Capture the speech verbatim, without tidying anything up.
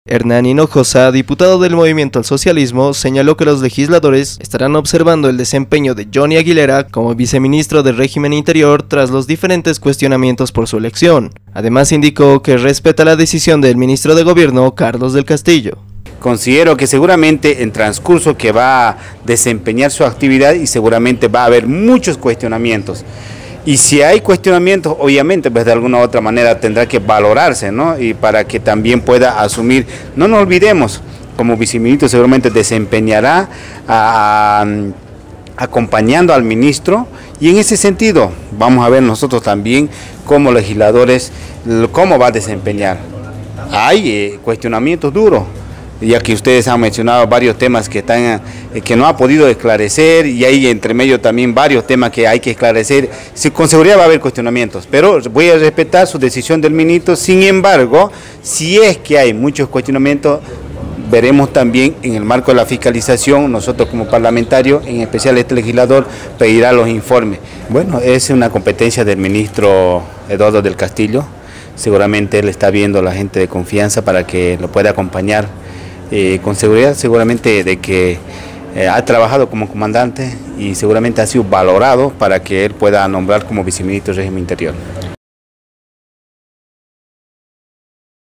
Hernán Hinojosa, diputado del Movimiento al Socialismo, señaló que los legisladores estarán observando el desempeño de Johnny Aguilera como viceministro del Régimen Interior tras los diferentes cuestionamientos por su elección. Además indicó que respeta la decisión del ministro de Gobierno, Carlos del Castillo. Considero que seguramente en transcurso que va a desempeñar su actividad y seguramente va a haber muchos cuestionamientos. Y si hay cuestionamientos, obviamente, pues de alguna u otra manera tendrá que valorarse, ¿no? Y para que también pueda asumir, no nos olvidemos, como viceministro seguramente desempeñará a, a, acompañando al ministro, y en ese sentido vamos a ver nosotros también como legisladores cómo va a desempeñar. Hay eh, cuestionamientos duros, ya que ustedes han mencionado varios temas que, están, eh, que no ha podido esclarecer, y hay entre medio también varios temas que hay que esclarecer. Sí, con seguridad va a haber cuestionamientos, pero voy a respetar su decisión del ministro. Sin embargo, si es que hay muchos cuestionamientos, veremos también en el marco de la fiscalización, nosotros como parlamentarios, en especial este legislador, pedirá los informes. Bueno, es una competencia del ministro Eduardo del Castillo. Seguramente él está viendo a la gente de confianza para que lo pueda acompañar. Eh, con seguridad, seguramente de que eh, ha trabajado como comandante y seguramente ha sido valorado para que él pueda nombrar como viceministro del régimen interior.